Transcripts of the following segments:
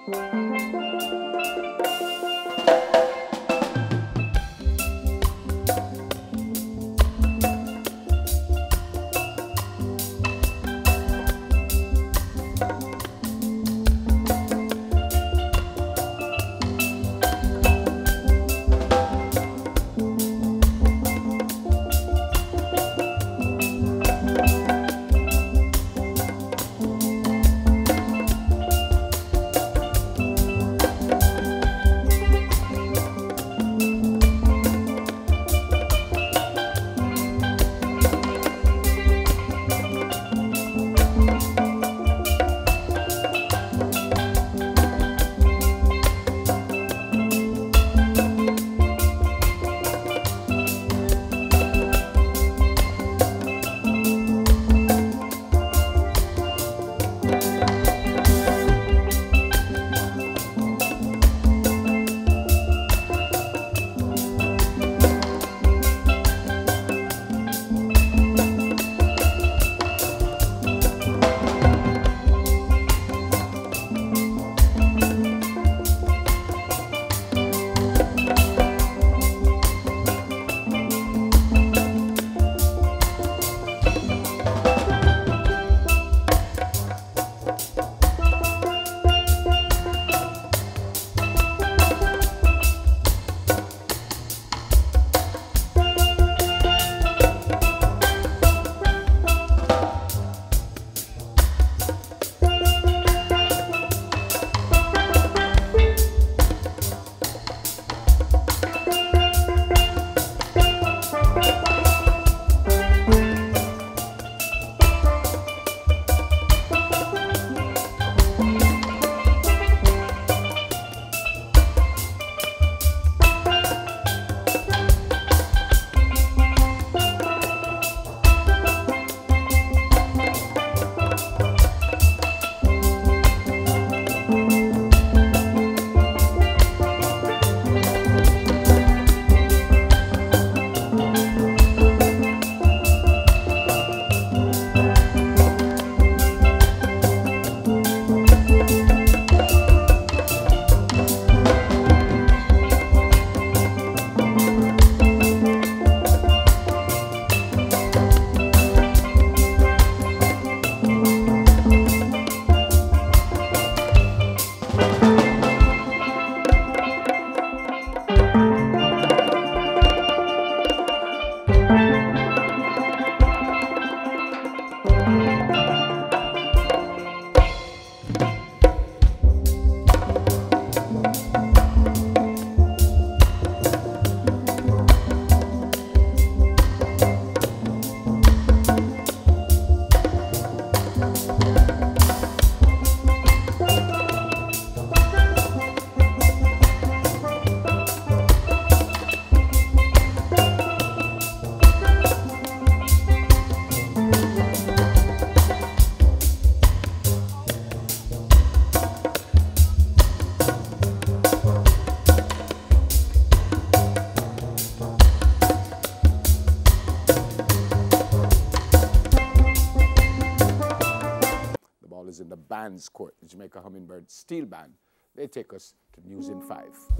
is in the band's court, the Jamaica Hummingbird Steel Band. They take us to News in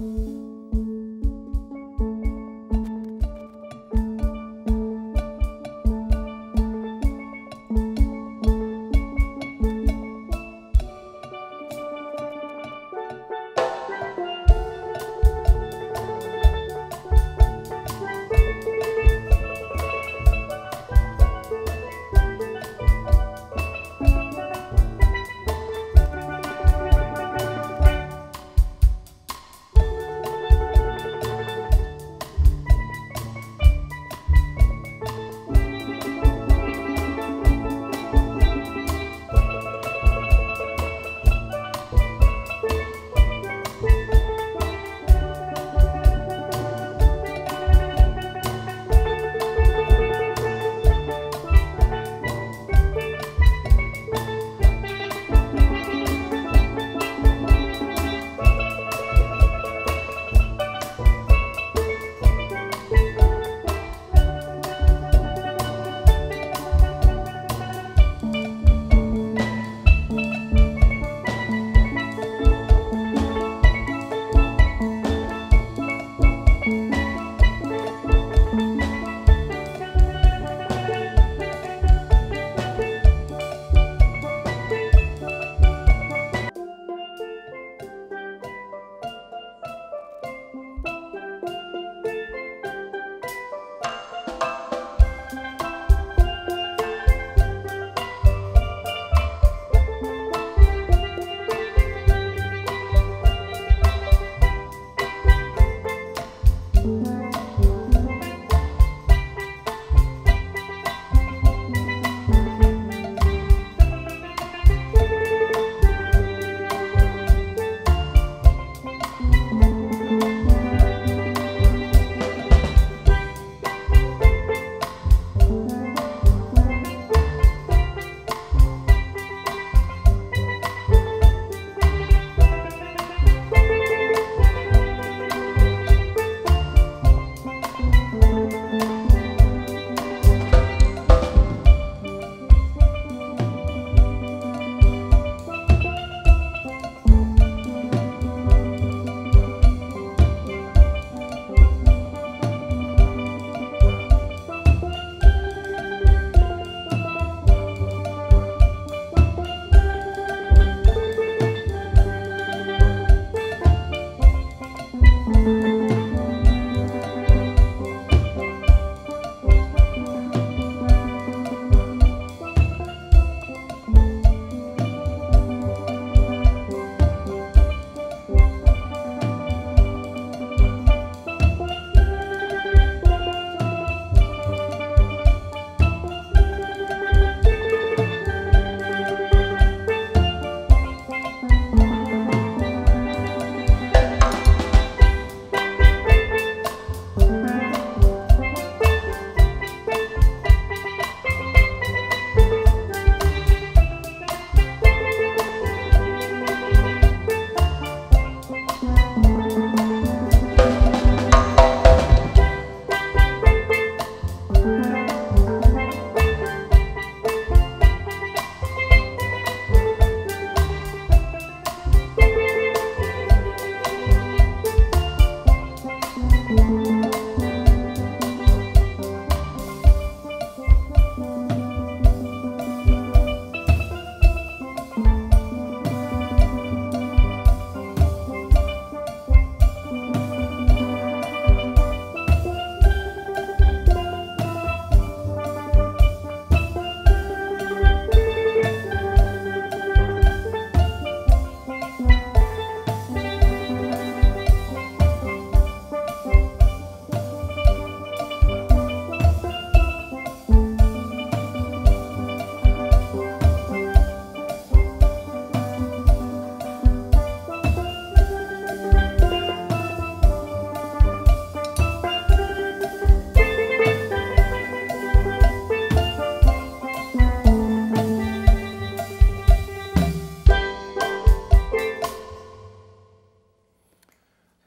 5.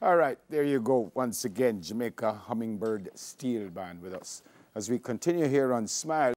All right, there you go. Once again, Jamaica Hummingbird Steel Band with us. As we continue here on Smile.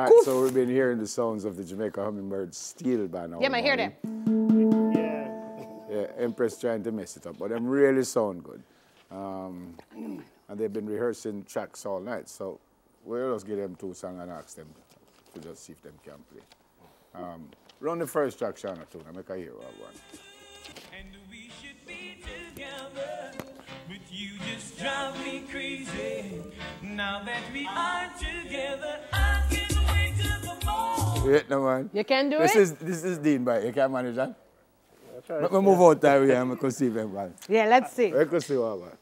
All right, so we've been hearing the sounds of the Jamaica Hummingbird steel band. Yeah, I hear them. Yeah, Empress trying to mess it up, but them really sound good. And they've been rehearsing tracks all night, so we'll just give them 2 songs and ask them to just see if them can play. Run the first track, Shana, too. I make a hear one. And we should be together, but you just drive me crazy. Now that we are together, I can't wait till the morning. Wait, no, man. You can do This it? is Dean, but you can't manage that? Let me move out there here and we can see them, man. Yeah, let's see. We can see what, man.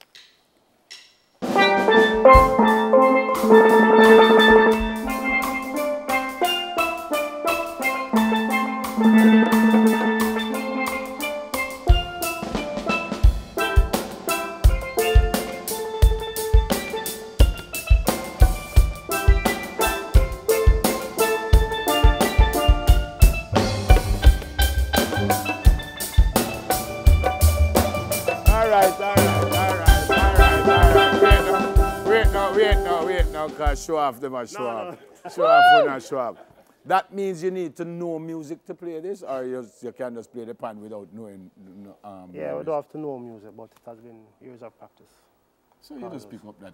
Wait now, because show off them and show off. Show off when I show off. That means you need to know music to play this, or you can just play the pan without knowing yeah, we don't have to know music, but it has been years of practice. So you just pick up that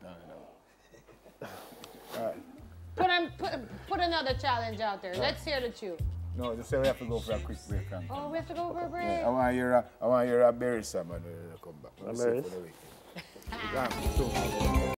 now. Put another challenge out there. Let's hear the tune. No, just say we have to go for a quick break. Oh, we have to go for a break. Yeah, I want to hear a berry song and come back. A berry?